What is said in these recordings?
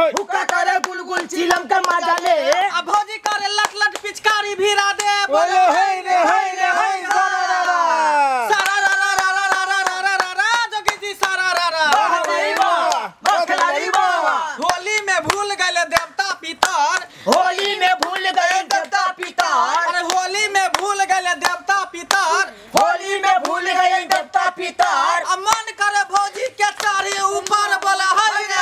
हुक्का करे गुलगुल चिलम का मजा ले अब भौजी करे लट लट पिचकारी भिरा दे बोलो हे रे सारा रा जोगी जी सारा रा होली में भूल गए देवता पितर होली में भूल गए देवता पितर अरे होली में भूल गए देवता पितर होली में भूल गए देवता पितर अब मन करे भौजी के चारी ऊपर बोला हाय रे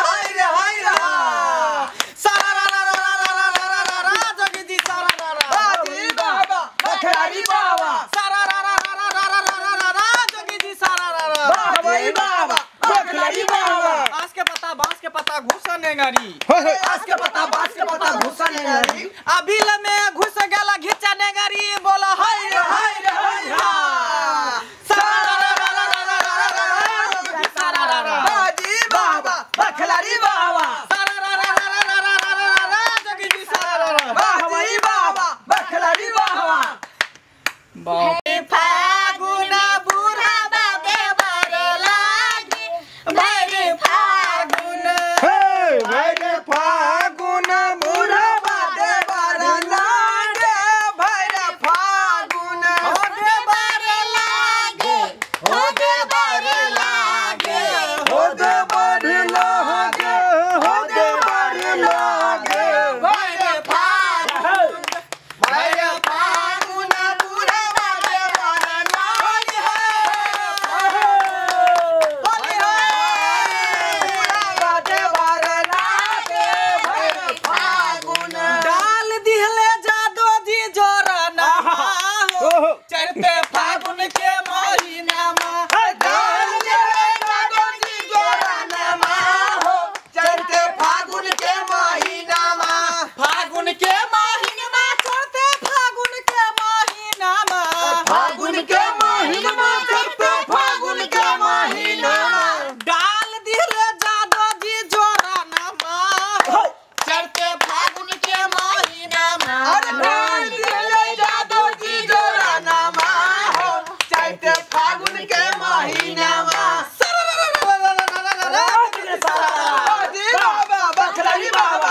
सारा रा जोगी जी सारा रा बाजी बाबा बखलारी बाबा सारा रा जोगी जी सारा रा भाई बाबा बखलारी बाबा बांस के पत्ता घुसन नेंगरी बांस के पत्ता घुसा नेंगरी अभी में घुस गला घिचा नेंगरी बोला हाय रे सारा रा बाजी बाबा बखलारी बाबा जोगी जी सारा रा भाई बाबा बखलारी बाबा फागुन बुढ़ा बाबे बर लागे भैरे फागुन भैरे फागुन बुढ़ा बादे बर लागे भैरे फागुन होगे बर लागे होगे बर लागे होगे बर लागे होगे बर लागे भैरे फागुन भैरे फागुन बुढ़ा बादे बर लागे होली हो बुढ़ा बादे बर लागे भैरे फागुन डाल दिहले जादो जी जोरना हो चढ़ते फागुन के महीना में डाल दे जादो जी जोरानमा हो चढ़ते फागुन के महीना में फागुन के महीना चढ़ते फागुन के महीना में फागुन के महीना चढ़ते फागुन के महीना में डाल दिहले जादो जी जोरना हो चढ़ते फागुन के महीना में अरे डाल दिले जादो जी जोरानमा हो चढ़ते फागुन के महीना में बाजी बाबा बखलारी बाबा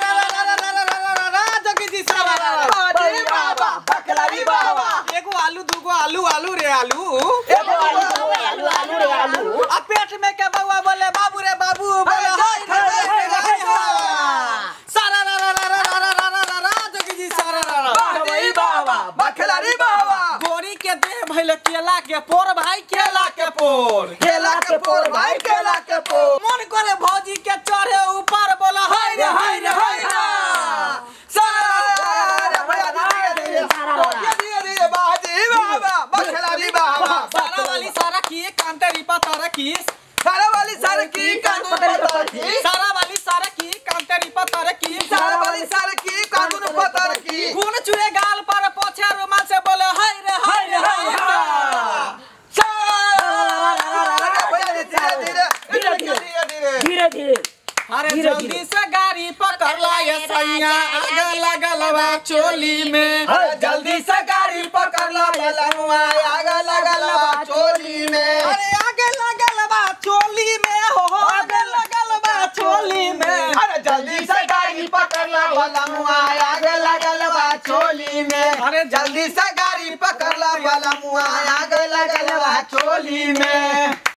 जोगी जी सारा बाजी बाबा बखलारी बाबा एगो आलू दूगो आलू रे आलू एगो आलू रे आलू आ पेट में के बउआ बोले बाबू रे बाबू बोले हाय रे सारा रा जोगी जी सारा रा बाजी बाबा बखलारी बाबा गोरी के देह भइले केला के पोर भाई केला के पोर केला के पोर भाई केला के पोर मन करे भौजी के चढ़े ऊपर बोला हाय रे सारा भैया धीरे बाजी बाबा बखलारी बाबा सारा वाली सारा की कांतेरी पतारा की सारा वाली सारा की कानून पता की सारा वाली सारा की कांतेरी पतारा की सारा वाली सारा की कानून पता की खून चुए गाल पर पोछे रुमाल से बोले हाय रे धीरे धीरे अरे जल्दी से गाड़ी पकड़ ला ये सैया आग लगल बा चोली में जल्दी से गाड़ी पकड़ ला बलनुआ आग लगल बा चोली में अरे आगे लगल बा चोली में हो आगे लगल बा चोली में अरे जल्दी से गाड़ी पकड़ ला बलनुआ आग लगल बा चोली में अरे जल्दी से गाड़ी पकड़ ला बलनुआ आग लगल बा चोली में।